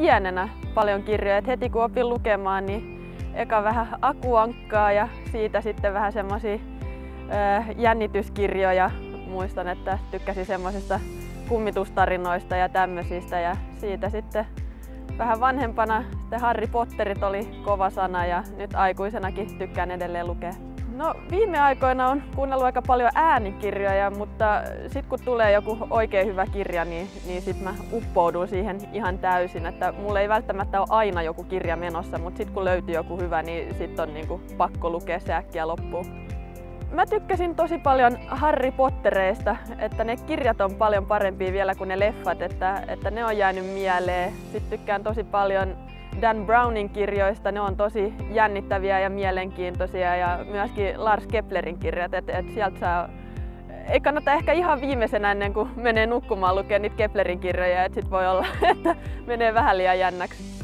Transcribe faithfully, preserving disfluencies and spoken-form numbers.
pienenä paljon kirjoja. Et heti kun opin lukemaan, niin eka vähän Aku-Ankkaa ja siitä sitten vähän semmosia jännityskirjoja. Muistan, että tykkäsin semmoisista kummitustarinoista ja tämmöisistä, ja siitä sitten vähän vanhempana sitten Harry Potterit oli kova sana ja nyt aikuisenakin tykkään edelleen lukea. No viime aikoina on kuunnellut aika paljon äänikirjoja, mutta sit kun tulee joku oikein hyvä kirja, niin, niin sit mä uppoudun siihen ihan täysin. Että mulla ei välttämättä ole aina joku kirja menossa, mutta sit kun löytyy joku hyvä, niin sit on niinku pakko lukea se äkkiä loppuun. Mä tykkäsin tosi paljon Harry Pottereista, että ne kirjat on paljon parempia vielä kuin ne leffat, että, että ne on jäänyt mieleen. Sitten tykkään tosi paljon Dan Brownin kirjoista, ne on tosi jännittäviä ja mielenkiintoisia, ja myöskin Lars Keplerin kirjat, että et sieltä saa... Ei kannata ehkä ihan viimeisenä ennen kuin menee nukkumaan lukea niitä Keplerin kirjoja, että sit voi olla, että menee vähän liian jännäksi.